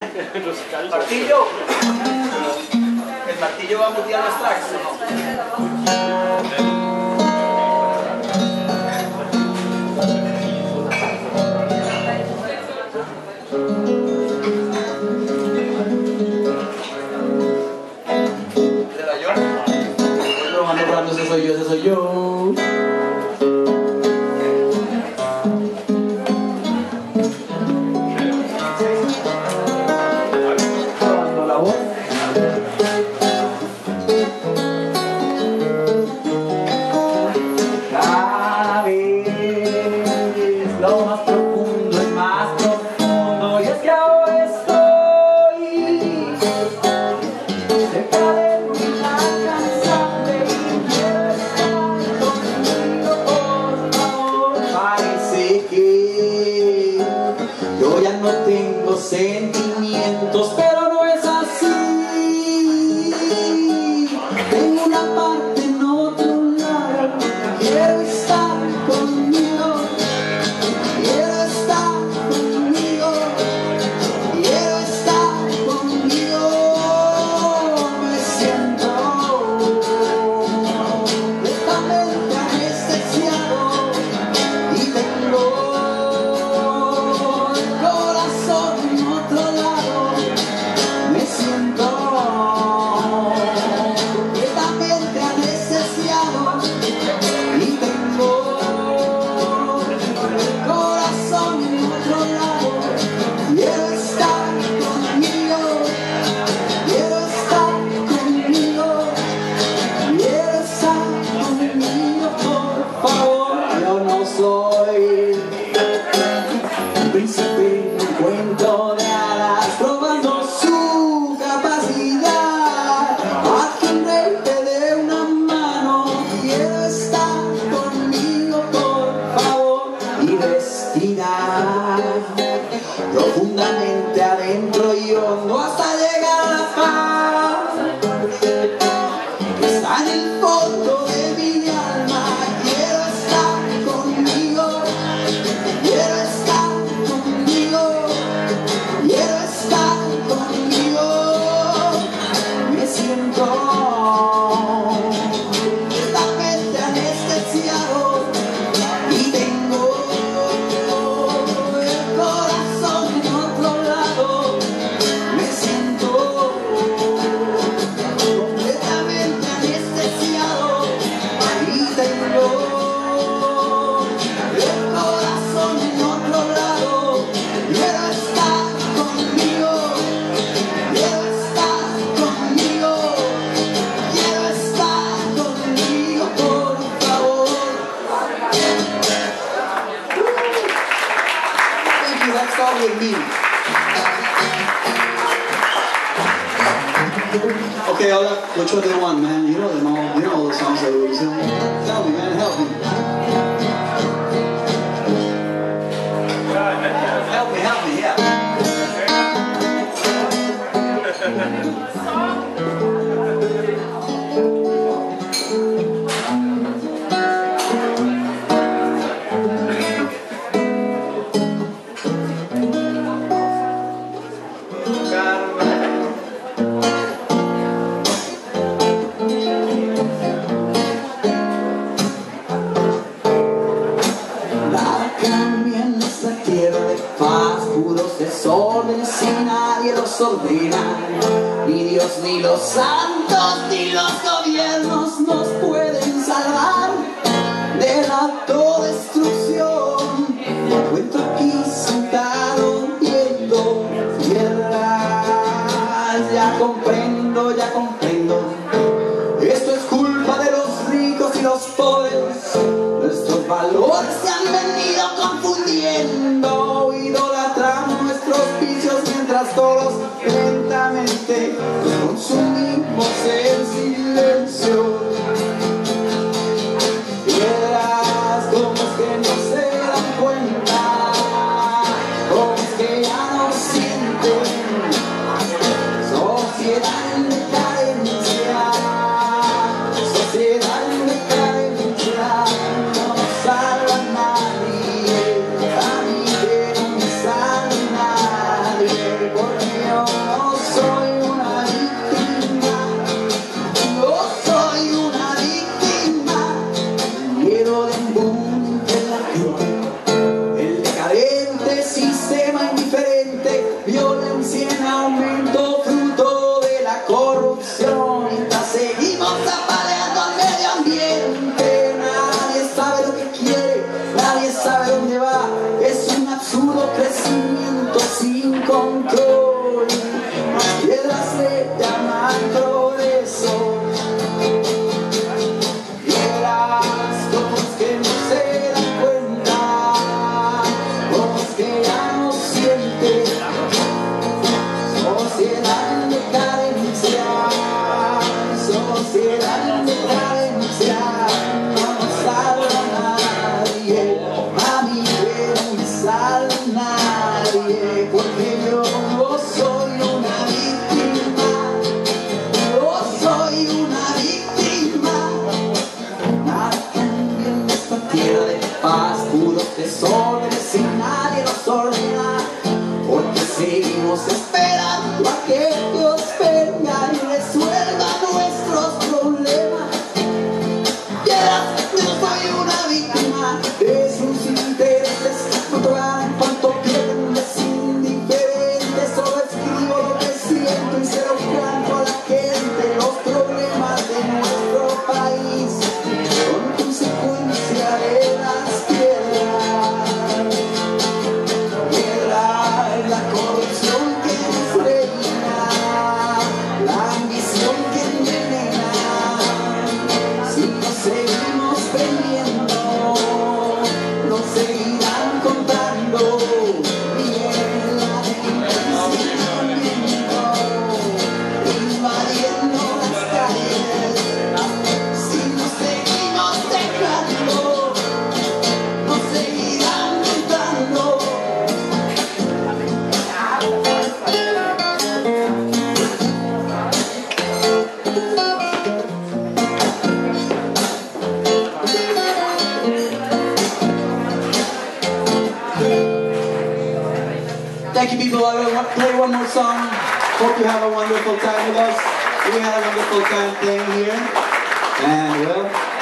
Martillo. El martillo va a mutear los tracks, ¿no? ¿De la York? Ese soy yo, ese soy yo. Probando la voz. Cada vez lo más profundo es más profundo, y es que ahora estoy cerca de mi inalcanzable y quiero estar contigo, por favor. Parece que yo ya no tengo sentimientos, pero no es así. Tengo una parte en otro lado. Quiero estar conmigo, quiero estar conmigo, quiero estar conmigo. Me siento completamente anestesiado y tengo el corazón en otro lado. Me siento completamente anestesiado y tengo el corazón en otro lado. Quiero estar conmigo, quiero estar conmigo, quiero estar conmigo, por favor. Yo no soy un príncipe, un cuento de hadas probando su capacidad. Aquí un rey te dé una mano. Quiero estar conmigo, por favor, y respirar profundamente adentro y hondo hasta llegar a la paz que está en el fondo de mi alma. Quiero estar conmigo, quiero estar conmigo, quiero estar conmigo. Me siento completamente anestesiado y tengo el corazón en otro lado. Me siento completamente anestesiado y tengo el corazón en otro lado. Quiero estar conmigo, quiero estar conmigo, quiero estar conmigo, por favor. Thank you, that's all with me. Okay, hold up. Which one do you want, man? You know them all. You know all the songs that we sing. Tell me, man. Help me. Help me, yeah. Nada cambia en esta tierra de paz, puros desórdenes y nadie los ordena. Ni Dios, ni los santos, ni los gobiernos nos pueden salvar de la autodestrucción. Me encuentro aquí sentado viendo tierras. Ya comprendo, ya comprendo. Esto es culpa de los ricos y los pobres. Nuestros valores se han venido confundiendo, idolatramos nuestros vicios mientras todos lentamente los consumimos en silencio. Piedras, ¿cómo es que no se dan cuenta? ¿Cómo es que ya no sienten? Sociedad en decadencia, sociedad en decadencia. No nos salva nadie, a mí que no me salva nadie, porque yo violencia en aumento, fruto de la corrupción. Mientras seguimos apaleando al medio ambiente, nadie sabe lo que quiere, nadie sabe dónde va. Es un absurdo crecimiento sin control. Las piedras le llaman progreso. Porque yo no soy una víctima, yo soy una víctima. Nada cambia en esta tierra de paz, puros desórdenes y nadie nos ordena, porque seguimos esperando a que Dios venga y resuelva nuestros problemas. Yo soy una víctima de sus intereses, no te dan cuanto pierden, es indiferente. Solo escribo lo que siento y se lo canto a la gente. Los problemas de nuestro país son consecuencia de las piedras. Piedras, la corrupción que nos reina, la ambición que envenena. Si nos seguimos vendiendo, nos seguirán contando. Y en la delincuencia invadiendo las calles. Si nos seguimos dejando, nos seguirán contando. Thank you, people. I will play one more song. Hope you have a wonderful time with us. We had a wonderful time playing here. And well,